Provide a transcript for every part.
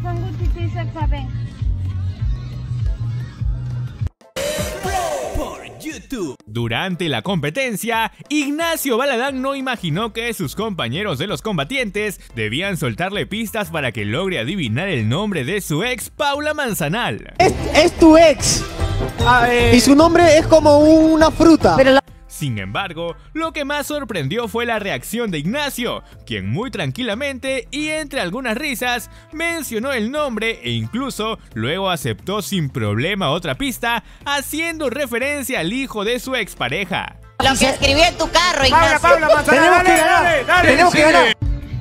Durante la competencia, Ignacio Baladán no imaginó que sus compañeros de los combatientes debían soltarle pistas para que logre adivinar el nombre de su ex, Paula Manzanal. Es tu ex. Y su nombre es como una fruta. Sin embargo, lo que más sorprendió fue la reacción de Ignacio, quien muy tranquilamente y entre algunas risas mencionó el nombre e incluso luego aceptó sin problema otra pista, haciendo referencia al hijo de su expareja. Lo que escribí en tu carro, Ignacio. Paula Manzanal, tenemos que ganar.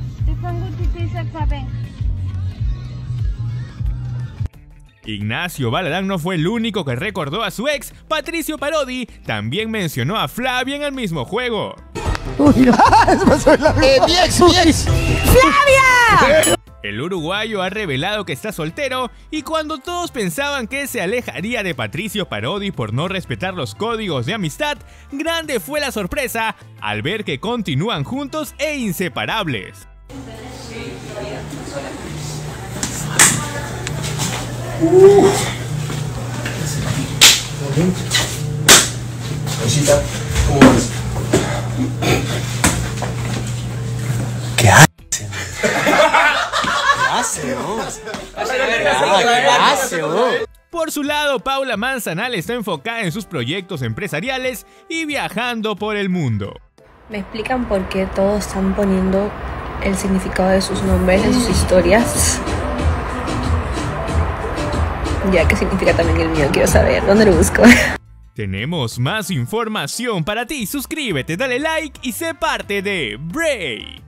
Ignacio Baladán no fue el único que recordó a su ex, Patricio Parodi, también mencionó a Flavia en el mismo juego. Mi ex. ¡Flavia! El uruguayo ha revelado que está soltero y cuando todos pensaban que se alejaría de Patricio Parodi por no respetar los códigos de amistad, grande fue la sorpresa al ver que continúan juntos e inseparables. ¿Cómo vas? ¿Qué hacen? ¿Qué hace? Por su lado, Paula Manzanal está enfocada en sus proyectos empresariales y viajando por el mundo. ¿Me explican por qué todos están poniendo el significado de sus nombres en sus historias? Ya, ¿qué significa también el mío? Quiero saber, ¿dónde lo busco? Tenemos más información para ti, suscríbete, dale like y sé parte de Bray.